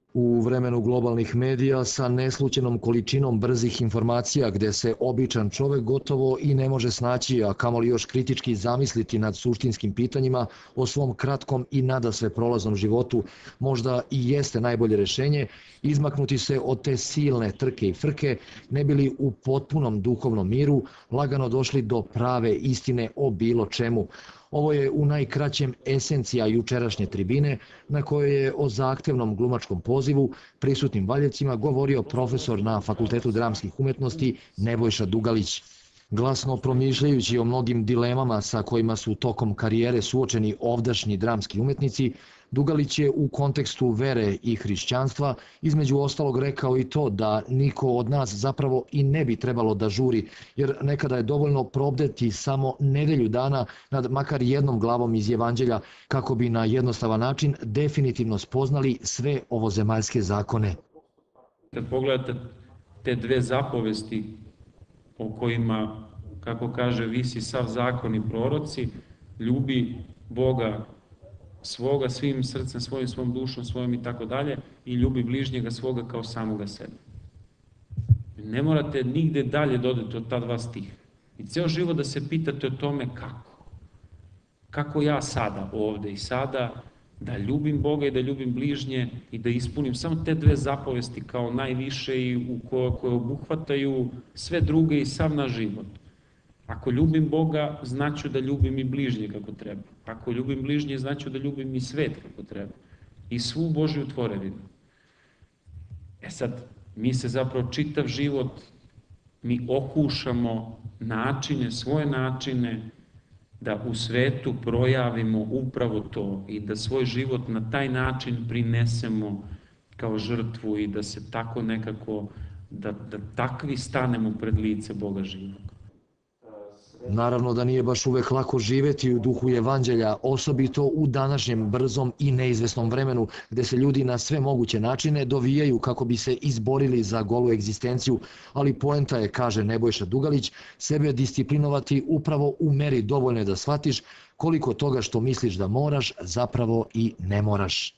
U vremenu globalnih medija sa neslućenom količinom brzih informacija gde se običan čovek gotovo i ne može snaći, a kamoli još kritički zamisliti nad suštinskim pitanjima o svom kratkom i nadasve prolaznom životu, možda i jeste najbolje rešenje izmaknuti se od te silne trke i frke, ne bili u potpunom duhovnom miru lagano došli do prave istine o bilo čemu. Ovo je u najkraćem esencija jučerašnje tribine na kojoj je o zahtevnom glumačkom pozivu prisutnim Valjevcima govorio profesor na Fakultetu dramskih umetnosti Nebojša Dugalić. Glasno promišljajući o mnogim dilemama sa kojima su tokom karijere suočeni ovdašnji dramski umetnici, Dugalić je u kontekstu vere i hrišćanstva između ostalog rekao i to da niko od nas zapravo i ne bi trebalo da žuri, jer nekada je dovoljno probdeti samo nedelju dana nad makar jednom glavom iz Evanđelja kako bi na jednostavan način definitivno spoznali sve ovozemaljske zakone. Kad pogledate te dve zapovesti o kojima, kako kaže, visi sav zakon i proroci, ljubi Boga svoga svim srcem svojim, svom dušom svojom i tako dalje, i ljubi bližnjega svoga kao samoga sebe. Ne morate nigde dalje dodati od ta dva stiha. I ceo život da se pitate o tome kako. Kako ja sada, ovde i sada, da ljubim Boga i da ljubim bližnje i da ispunim samo te dve zapovesti kao najviše i koje obuhvataju sve druge i sav naš život. Ako ljubim Boga, znaću da ljubim i bližnje kako treba. Ako ljubim bližnje, znaću da ljubim i svet kako treba. I svu Božju tvorevinu. Sad, mi se zapravo čitav život, mi okušamo načine, svoje načine, da u svetu projavimo upravo to i da svoj život na taj način prinesemo kao žrtvu i da se tako nekako, da takvi stanemo pred lice Boga živog. Naravno da nije baš uvek lako živeti u duhu Evanđelja, osobito u današnjem brzom i neizvesnom vremenu, gde se ljudi na sve moguće načine dovijaju kako bi se izborili za golu egzistenciju, ali poenta je, kaže Nebojša Dugalić, sebe disciplinovati upravo u meri dovoljne da shvatiš koliko toga što misliš da moraš, zapravo i ne moraš.